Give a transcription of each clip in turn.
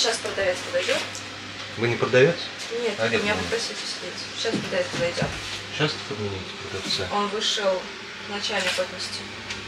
Сейчас продавец подойдет. Вы не продавец? Нет, меня попросите сидеть. Сейчас продавец подойдет. Сейчас подмените продавца. Он вышел начальник отнести.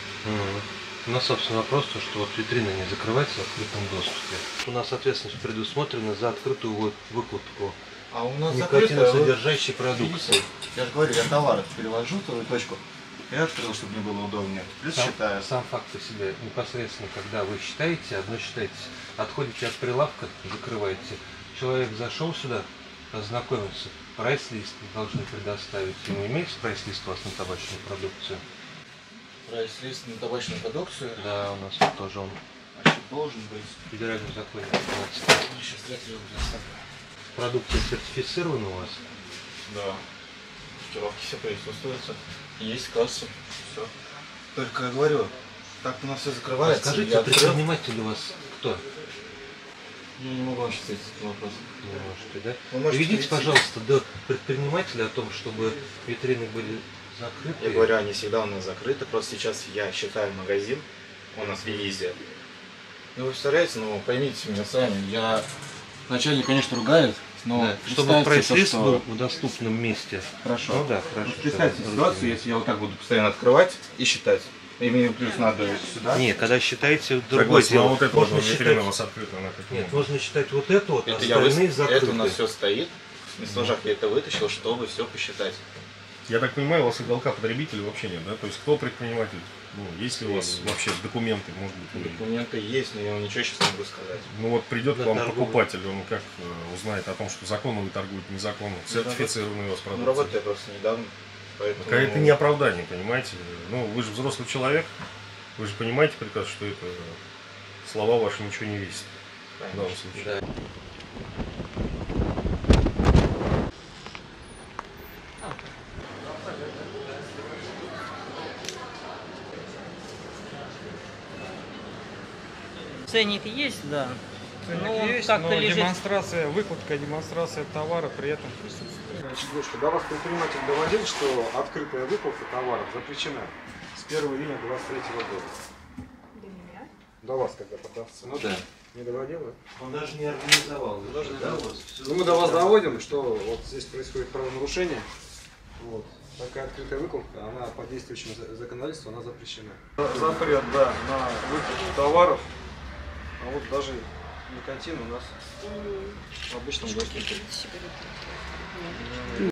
У нас, собственно, вопрос, что вот витрина не закрывается в открытом доступе. У нас ответственность предусмотрена за открытую выкупку А у нас никотиносодержащей продукции. Я же говорю, я товары перевожу в твою точку. Я открыл, чтобы мне было удобнее. Плюс считаю. Сам факт по себе, непосредственно, когда вы считаете, одно считаете, отходите от прилавка, закрываете. Человек зашел сюда, ознакомился, прайс-лист должны предоставить. Ему имеется прайс-лист у вас на табачную продукцию? Прайс-лист на табачную продукцию? Да, у нас вот тоже он. Значит, должен быть. Федеральный закон. Сейчас я Продукция сертифицирована у вас? Да. Маркировки все присутствуются. Есть касса. Все. Только я говорю, так-то у нас все закрывается. Скажите, предприниматель у вас кто? Я не могу вам ответить на вопрос. Не можете, да? Вы Доведите, пожалуйста, до предпринимателя о том, чтобы витрины были закрыты. Я говорю, они всегда у нас закрыты. Просто сейчас я считаю магазин. У нас ревизия. Ну вы представляете, ну поймите меня сами. Начальник, конечно, ругает, но да, чтобы прайс-лист был в доступном месте. Хорошо. Ну да, хорошо. Представьте ситуацию, если я вот так буду постоянно открывать и считать. И мне плюс надо сюда. Нет, когда считаете другое дело. Вот это можно витрина у вас открыта. Нет, можно считать вот это вот, это остальные закрыты. Это у нас все стоит. На стеллажах я это вытащил, чтобы все посчитать. Я так понимаю, у вас уголка потребителя вообще нет, да? То есть кто предприниматель? Ну, есть ли у вас вообще документы, может быть? Документы есть, но я вам ничего сейчас не могу сказать. Ну вот придет к вам покупатель, он как узнает о том, что законно вы торгуете, незаконно, сертифицированный у вас продукция. Ну работаю я просто недавно, поэтому... Это не оправдание, понимаете? Ну, вы же взрослый человек, вы же понимаете прекрасно, что это слова ваши ничего не весят. В данном случае. Да. Ценник есть, да. Ценник есть, так-то но лежит. демонстрация, выкладка, демонстрация товара при этом присутствует. Значит, девушка, до вас предприниматель доводил, что открытая выкладка товаров запрещена с 1 июня 2023 года. До меня? До вас, когда продавца. Ну да. Не доводил, да? Он даже не организовал. Ну, мы до вас доводим, что вот здесь происходит правонарушение. Вот. Такая открытая выкладка, она по действующему законодательству, она запрещена. Запрет, да, на выкладку товаров. А вот даже никотин у нас в обычном гостинице.